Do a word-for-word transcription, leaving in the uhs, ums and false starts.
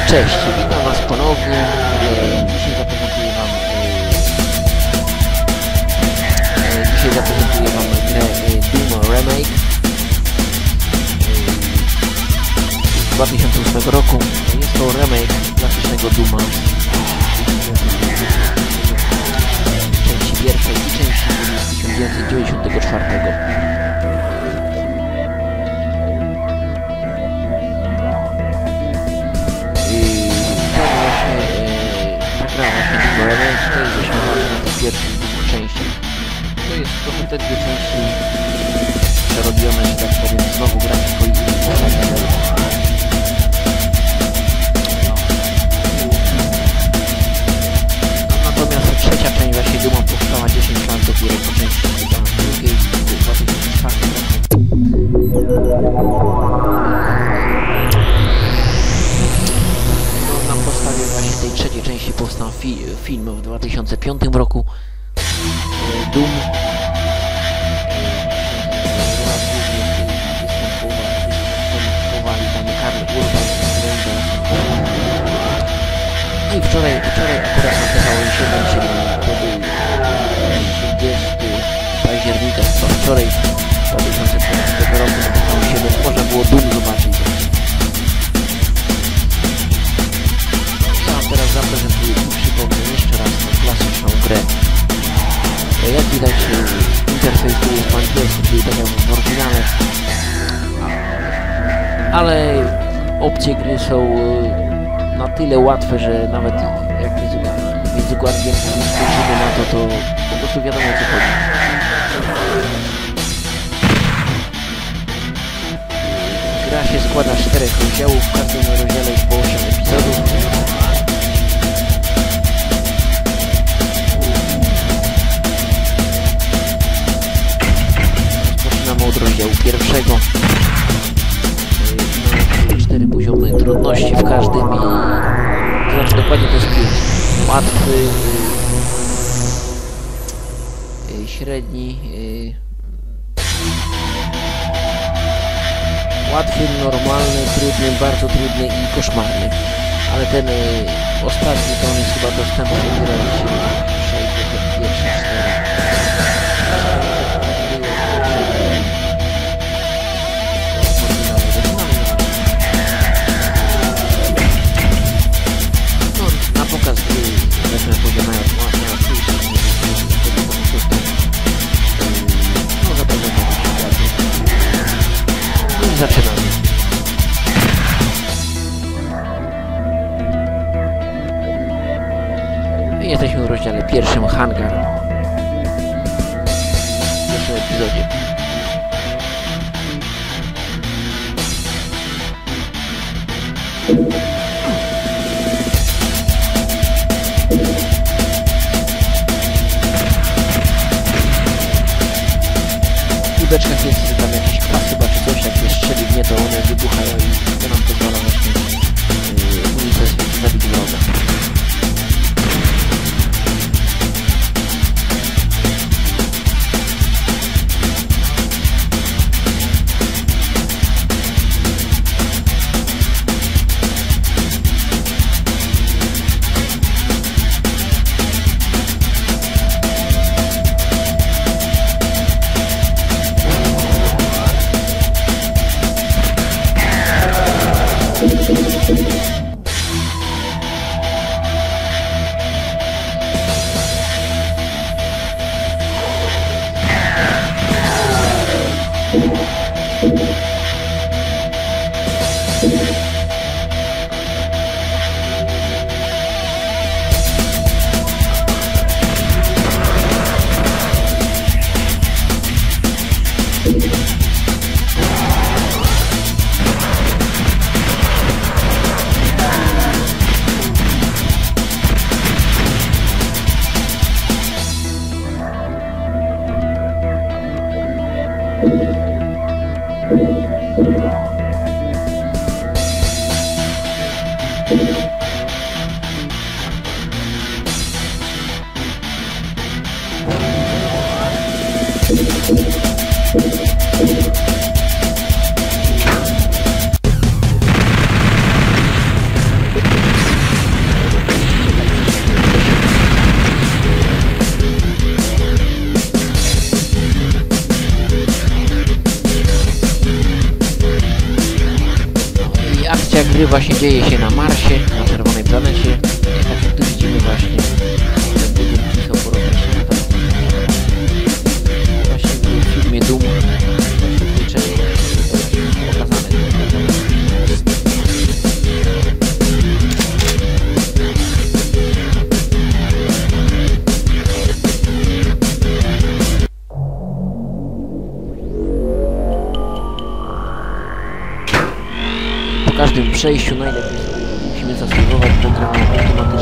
Cześć, witam Was ponownie. Dzisiaj zaprezentuję Wam e, Dzisiaj zaprezentuję Wam grę e, Doom Remake z dwa tysiące ósmego roku. Jest to remake klasycznego Dooma, części pierwszej i części z tysiąc dziewięćset dziewięćdziesiątego czwartego. To jest zaśmiewany na tych pierwszych dwóch częściach. To jest trochę te dwie części przerobione, że tak powiem, znowu grafiką i innymi. Natomiast trzecia część właśnie Dooma powstała dziesięć lat dopiero po części drugiej w dwa tysiące czwartym roku. Na podstawie właśnie tej trzeciej części powstał fi film w dwa tysiące piątym roku Doom. No i wczoraj, wczoraj akurat nazywało się to był trzydziestego października, to wczoraj dwa tysiące czternastego roku nazywało się, bo można było Doom zobaczyć. Teraz zaprezentuję i przypomnę jeszcze raz tą klasyczną grę. Jak widać, interfejs tu jest po angielsku, czyli tak jak w oryginale, ale opcje gry są na tyle łatwe, że nawet jak w języku angielskim spojrzymy na to, to po prostu wiadomo, o co chodzi. Gra się składa z czterech rozdziałów, w każdym rozdziale jest po osiem epizodów. Od rozdziału pierwszego. Mamy cztery poziomy trudności w każdym i to znaczy dokładnie to jest pięć. Łatwy, yy, średni, yy, łatwy, normalny, trudny, bardzo trudny i koszmarny. Ale ten yy, ostatni to on jest chyba dostępny do pierwsze cztery. Zaczynamy. I jesteśmy w rozdziale pierwszym, hangar. W pierwszym epizodzie. W beczkach jest tam jakiś kwas chyba czy coś, jak je strzeli w nie, to one wybuchają i to nam pozwala właśnie yy, unicestwić, zabić wroga. właśnie dzieje się na Marsie, na czerwonej planecie. Tak jak tu widzimy właśnie, te budynki są porozmieszczone tam. Właśnie w filmie Doom tej części pokazane. Po każdym przejściu najlepiej sobie musimy zasługiwać do grania automatycznie.